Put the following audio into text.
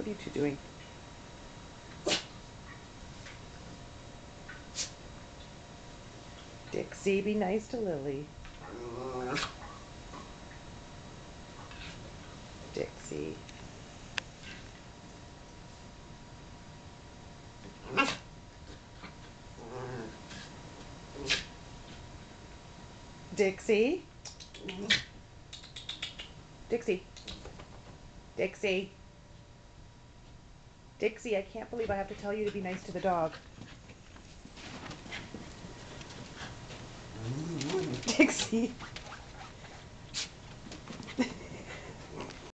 What are you two doing? Dixie, be nice to Lily. Dixie. Dixie. Dixie. Dixie. Dixie, I can't believe I have to tell you to be nice to the dog. Dixie.